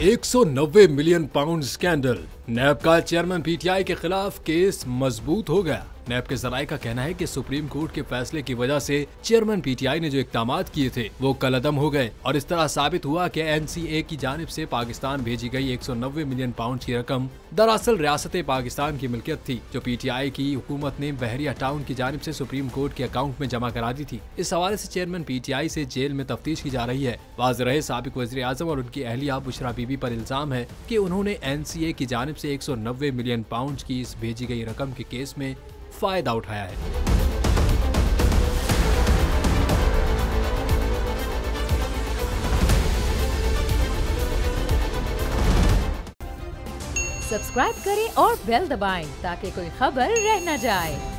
190 million pound scandal. नैब का chairman PTI के खिलाफ केस मजबूत हो गया। नैब के जराये का कहना है कि सुप्रीम कोर्ट के फैसले की वजह से चेयरमैन पीटीआई ने जो इक़दामात किए थे वो कलअदम हो गए और इस तरह साबित हुआ कि एनसीए की जानिब से पाकिस्तान भेजी गई 190 मिलियन पाउंड की रकम दरअसल रियासत पाकिस्तान की मिल्कियत थी, जो पीटीआई की हुकूमत ने बहरिया टाउन की जानिब से सुप्रीम कोर्ट के अकाउंट में जमा करा दी थी। इस हवाले से चेयरमैन पीटीआई से जेल में तफ्तीश की जा रही है। वाज़ेह रहे साबिक वज़ीर आज़म और उनकी अहलिया बुशरा बीबी पर इल्जाम है कि उन्होंने एनसीए की जानिब से 190 मिलियन पाउंड की इस भेजी गई रकम के केस में फायदा उठाया है। सब्सक्राइब करें और बेल दबाएं ताकि कोई खबर रह न जाए।